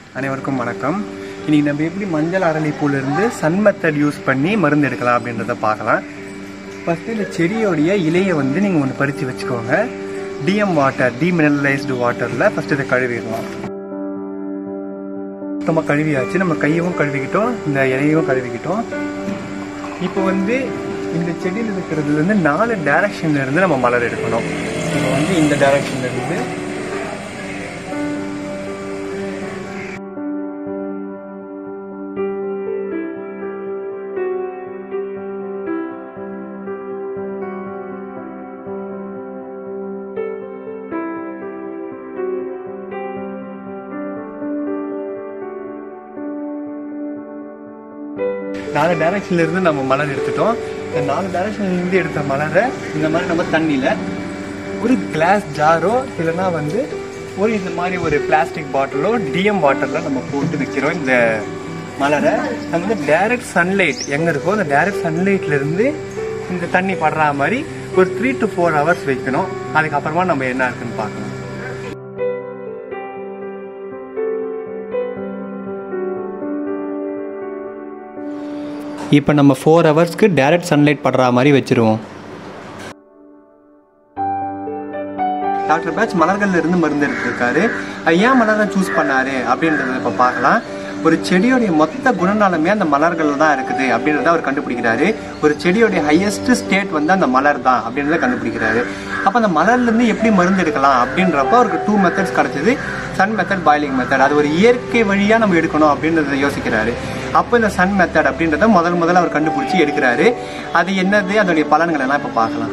அனைவருக்கும் வணக்கம். இன்னைக்கு நம்ம எப்படி மஞ்சள் அரளிப்பூலிருந்து சன் மெத்தட் யூஸ் பண்ணி மருந்து எடுக்கலாம் அப்படின்றத பார்க்கலாம். ஃபஸ்ட்டு இந்த செடியோடைய இலையை நீங்கள் ஒன்று பறித்து வச்சுக்கோங்க. டிஎம் வாட்டர், டீமினரலைஸ்டு வாட்டரில் ஃபஸ்ட்டு இதை கழுவிடலாம். சுத்தமாக கழுவியாச்சு. நம்ம கையவும் கழுவிக்கிட்டோம், இந்த இலையும் கழுவிக்கிட்டோம். இப்போ இந்த செடியில் இருக்கிறதுலேருந்து 4 டைரக்ஷன்லேருந்து நம்ம மலர் எடுக்கணும். இப்போ இந்த டைரக்ஷன்லேருந்து நாலு டைரக்ஷன்ல இருந்து நம்ம மலர் எடுத்துட்டோம். இந்த 4 டைரக்ஷன்ல இருந்து எடுத்த மலரை இந்த மாதிரி நம்ம தண்ணியில ஒரு கிளாஸ் ஜாரோ இல்லைன்னா ஒரு இந்த மாதிரி ஒரு பிளாஸ்டிக் பாட்டிலோ டிஎம் வாட்டர்ல நம்ம போட்டு வைக்கிறோம். இந்த மலரை நம்ம டைரக்ட் சன்லைட் எங்க இருக்கோ அந்த டைரக்ட் சன்லைட்ல இருந்து இந்த தண்ணி படுற மாதிரி ஒரு 3 to 4 hours வைக்கணும். அதுக்கப்புறமா நம்ம என்ன இருக்குன்னு பார்க்கணும். இப்போ நம்ம 4 ஹவர்ஸ்க்கு டைரக்ட் சன்லைட் படுற மாதிரி வச்சிருவோம். டாக்டர் பேட்ச் மலர்கள்ல இருந்து மருந்து எடுத்திருக்காரு. ஏன் மலரை சூஸ் பண்ணாரு அப்படின்றத இப்போ பார்க்கலாம். ஒரு செடியோடைய மொத்த குணநலமே அந்த மலர்கள் தான் இருக்குது அப்படின்றத அவர் கண்டுபிடிக்கிறாரு. ஒரு செடியோடைய ஹையஸ்ட் ஸ்டேட் அந்த மலர் தான் அப்படின்றத கண்டுபிடிக்கிறாரு. அப்போ அந்த மலர்லேருந்து எப்படி மருந்து எடுக்கலாம் அப்படின்றப்போ அவருக்கு 2 மெத்தட்ஸ் கிடைச்சது. Sun method, boiling method. அது ஒரு இயற்கை வழியாக நம்ம எடுக்கணும் அப்படின்றத யோசிக்கிறாரு. அப்போ இந்த சன் மெத்தட் அப்படின்றத முதல்ல அவர் கண்டுபிடிச்சி எடுக்கிறாரு. அது என்னது, அதோடைய பலன்கள் எல்லாம் இப்போ பார்க்கலாம்.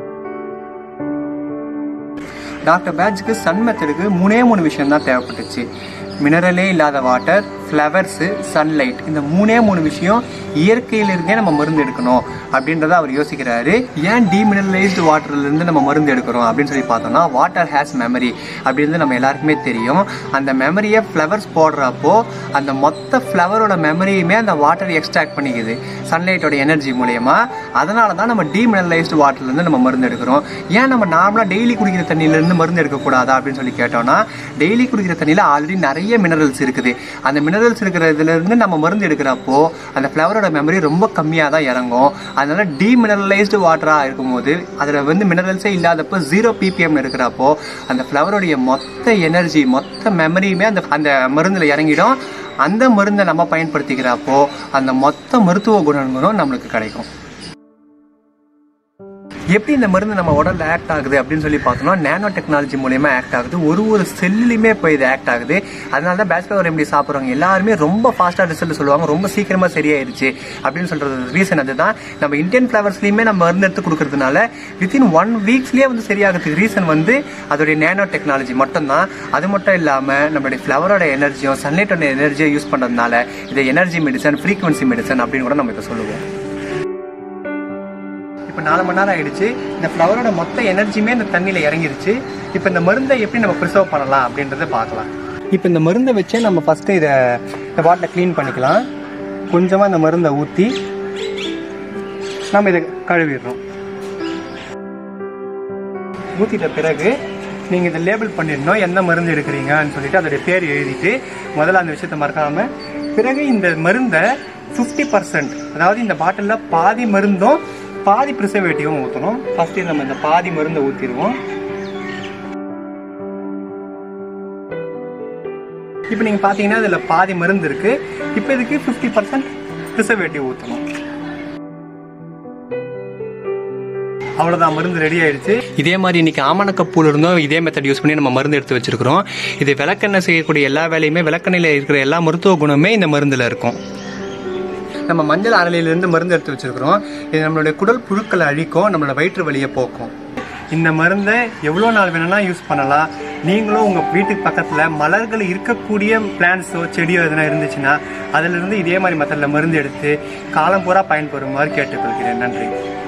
டாக்டர் பேட்ச்க்கு சன் மெத்தடுக்கு 3 விஷயம் தான் தேவைப்பட்டுச்சு. மினரலே இல்லாத வாட்டர், ஃப்ளவர்ஸு, சன்லைட். இந்த 3 விஷயம் இயற்கையிலிருந்தே நம்ம மருந்து எடுக்கணும் அப்படின்றத அவர் யோசிக்கிறாரு. ஏன் டீமினரலைஸ்டு வாட்டர்லேருந்து நம்ம மருந்து எடுக்கிறோம் அப்படின்னு சொல்லி பார்த்தோம்னா, வாட்டர் ஹேஸ் மெமரி அப்படின்றது நம்ம எல்லாருக்குமே தெரியும். அந்த மெமரியை ஃப்ளவர்ஸ் போடுறப்போ அந்த மொத்த ஃப்ளவரோட மெமரியுமே அந்த வாட்டர் எக்ஸ்ட்ராக்ட் பண்ணிக்குது சன்லைட்டோட எனர்ஜி மூலயமா. அதனால தான் நம்ம டீமினரலைஸ்டு வாட்டர்லேருந்து நம்ம மருந்து எடுக்கிறோம். ஏன் நம்ம நார்மலாக டெய்லி குடிக்கிற தண்ணியிலேருந்து மருந்து எடுக்கக்கூடாதா அப்படின்னு சொல்லி கேட்டோம்னா, டெய்லி குடிக்கிற தண்ணியில் ஆல்ரெடி நிறைய மினரல்ஸ் இருக்குது. அந்த மினரல்ஸ் இருக்கிறதுல இருந்து நம்ம மருந்து எடுக்கிறப்போ அந்த ஃப்ளவரோட மெமரி ரொம்ப கம்மியாக தான் இறங்கும். அதனால டீமினரலைஸ்டு வாட்டராக இருக்கும்போது அதில் மினரல்ஸே இல்லாதப்போ 0 ppm இருக்கிறப்போ அந்த ஃப்ளவருடைய மொத்த எனர்ஜி, மொத்த மெமரியுமே அந்த மருந்தில் இறங்கிடும். அந்த மருந்தை நம்ம பயன்படுத்திக்கிறப்போ அந்த மொத்த மருத்துவ குணங்களும் நம்மளுக்கு கிடைக்கும். எப்படி இந்த மருந்து நம்ம உடல்ல ஆக்ட் ஆகுது அப்படின்னு சொல்லி பார்த்தோம்னா, நேனோ டெக்னாலஜி மூலமா ஆக்ட் ஆகுது. ஒரு செல்லுலையுமே போய் இது ஆக்ட் ஆகுது. அதனால தான் பேச்சுலர் ரெமெடி சாப்பிட்றவங்க எல்லாருமே ரொம்ப ஃபாஸ்டா ரிசல்ட் சொல்லுவாங்க. ரொம்ப சீக்கிரமா சரியாயிருச்சு அப்படின்னு சொல்றது ரீசன் அதுதான். நம்ம இந்தியன் ஃபிளவர்ஸ்லயுமே நம்ம மருந்து எடுத்து கொடுக்கறதுனால வித்தின் 1 வீக்ஸ்லயே சரியாகிறதுக்கு ரீசன் அதோடைய நேனோ டெக்னாலஜி மட்டும் தான். அது மட்டும் இல்லாம நம்மளுடைய ஃபிளவரோட எனர்ஜியும் சன்லைட்டோட எனர்ஜியை யூஸ் பண்றதுனால இதை எனர்ஜி மெடிசன், ஃப்ரீக்வன்சி மெடிசன் அப்படின்னு கூட நம்ம இதை சொல்லுவோம். இப்போ 4 மணி நேரம் ஆயிடுச்சு. இந்த ஃப்ளவரோட மொத்த எனர்ஜியுமே இந்த தண்ணியில் இறங்கிருச்சு. இப்போ இந்த மருந்தை எப்படி நம்ம ப்ரிசர்வ் பண்ணலாம் அப்படின்றத பார்க்கலாம். இப்போ இந்த மருந்தை வச்சே நம்ம ஃபஸ்ட்டு இந்த பாட்டிலை க்ளீன் பண்ணிக்கலாம். கொஞ்சமாக இந்த மருந்தை ஊற்றி நம்ம இதை கழுவிடுறோம். ஊற்றிட்ட பிறகு நீங்கள் இதை லேபிள் பண்ணிடணும், எந்த மருந்து எடுக்கிறீங்கன்னு சொல்லிட்டு அதோடைய பேர் எழுதிட்டு முதல்ல அந்த விஷயத்தை மறக்காம. பிறகு இந்த மருந்தை 50%, அதாவது இந்த பாட்டிலில் பாதி மருந்தும் பாதி ப்ரிசர்வேட்டிவும் ஊற்றணும். ஃபர்ஸ்ட் நம்ம இந்த பாதி மருந்தை ஊற்றிடுவோம். இப்போ நீங்கள் பார்த்தீங்கன்னா இதில் பாதி மருந்து இருக்கு. இப்போ இதுக்கு 50% ப்ரிசர்வேட்டிவ் ஊற்றணும். அவ்வளோதான், மருந்து ரெடி ஆயிடுச்சு. இதே மாதிரி இன்னைக்கு ஆமணக்கப்பூல இருந்தும் இதே மெத்தட் யூஸ் பண்ணி நம்ம மருந்து எடுத்து வச்சிருக்கிறோம். இது விளக்கெண்ணெய் செய்யக்கூடிய எல்லா வேலையுமே, விளக்கெண்ணெயில் இருக்கிற எல்லா மருத்துவ குணமே இந்த மருந்தில் இருக்கும். நம்ம மஞ்சள் அரளியிலிருந்து மருந்து எடுத்து வச்சிருக்கிறோம். இது நம்மளுடைய குடல் புழுக்களை அழிக்கும், நம்மளோட வயிற்று வலியை போக்கும். இந்த மருந்தை எவ்வளோ நாள் வேணும்னா யூஸ் பண்ணலாம். நீங்களும் உங்கள் வீட்டுக்கு பக்கத்தில் மலர்கள் இருக்கக்கூடிய பிளான்ஸோ செடியோ எதனா இருந்துச்சுன்னா அதிலிருந்து இதே மாதிரி மெத்தடில் மருந்து எடுத்து காலம் பூரா பயன்பெறுமாறு கேட்டுக்கொள்கிறேன். நன்றி.